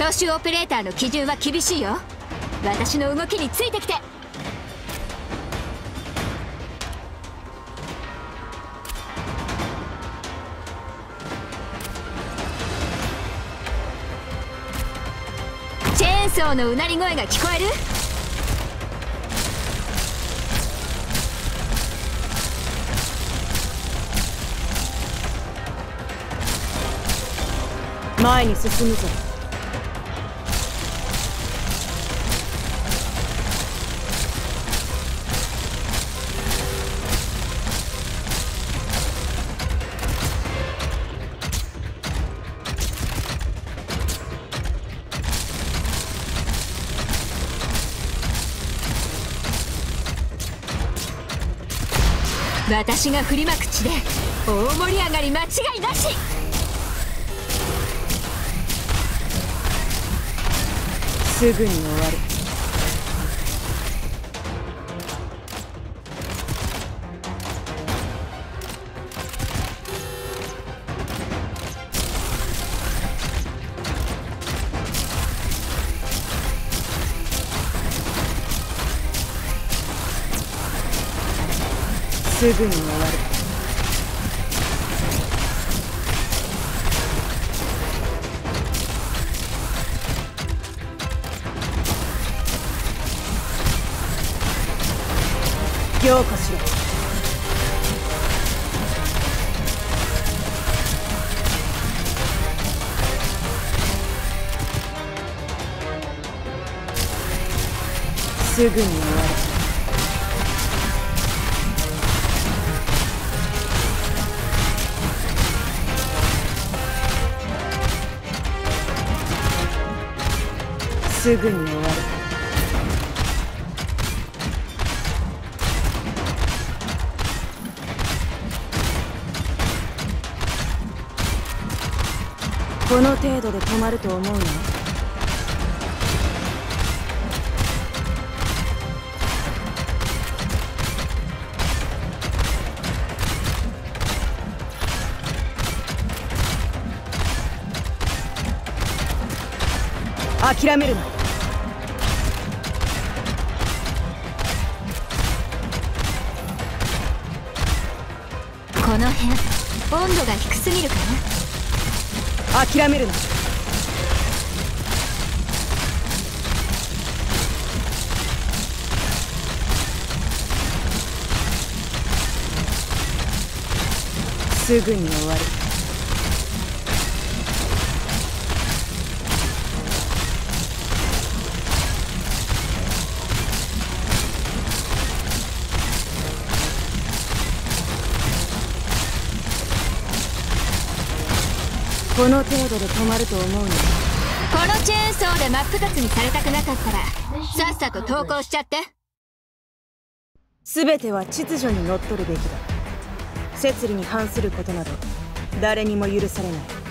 聴衆オペレーターの基準は厳しいよ。私の動きについてきて。チェーンソーのうなり声が聞こえる？ 前に進むぞ。 私が振りまく地で大盛り上がり間違いなし。 すぐに終わる。すぐに終わる。凝固しろ。すぐに終わる。すぐに終わる。この程度で止まると思うの？諦めるな。 この辺温度が低すぎるかな。 諦めるな。すぐに終わる。この程度で止まると思うの？ このチェーンソーで真っ二つにされたくなかったらさっさと投降しちゃって。 全ては秩序にのっとるべきだ。摂理に反することなど誰にも許されない。